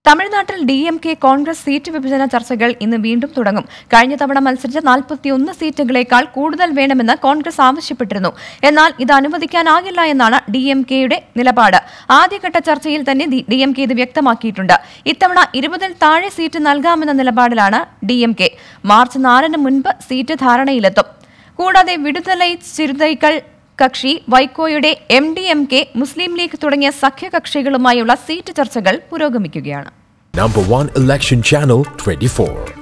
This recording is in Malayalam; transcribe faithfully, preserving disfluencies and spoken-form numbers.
തമിഴ്നാട്ടിൽ D M K Congress seat വിഭജന ചർച്ചകൾ ഇന്ന് വീണ്ടും തുടങ്ങും. കഴിഞ്ഞ തവണ മത്സരിച്ച നാൽപ്പത്തിയൊന്ന് സീറ്റുകളേക്കാൾ കൂടുതൽ വേണമെന്ന് കോൺഗ്രസ് ആവശ്യപ്പെട്ടിരുന്നു. എന്നാൽ ഇത് അനുവദിക്കാനാകില്ല എന്നാണ് ഡി എം കെയുടെ നിലപാട്. ആദ്യഘട്ട ചർച്ചയിൽ തന്നെ ഡി എം കെ ഇത് വ്യക്തമാക്കിയിട്ടുണ്ട്. ഇത്തവണ ഇരുപതിൽ താഴെ സീറ്റ് നൽകാമെന്ന നിലപാടിലാണ് ഡി എം കെ. മാർച്ച് നാലിന് മുൻപ് സീറ്റ് ധാരണയിലെത്തും. കൂടാതെ വിടുതലൈ ചിരുതൈകൾ കക്ഷി, വൈക്കോയുടെ M D M K, Muslim League തുടങ്ങിയ സഖ്യകക്ഷികളുമായുള്ള സീറ്റ് ചർച്ചകൾ പുരോഗമിക്കുകയാണ്. Number one election channel twenty-four.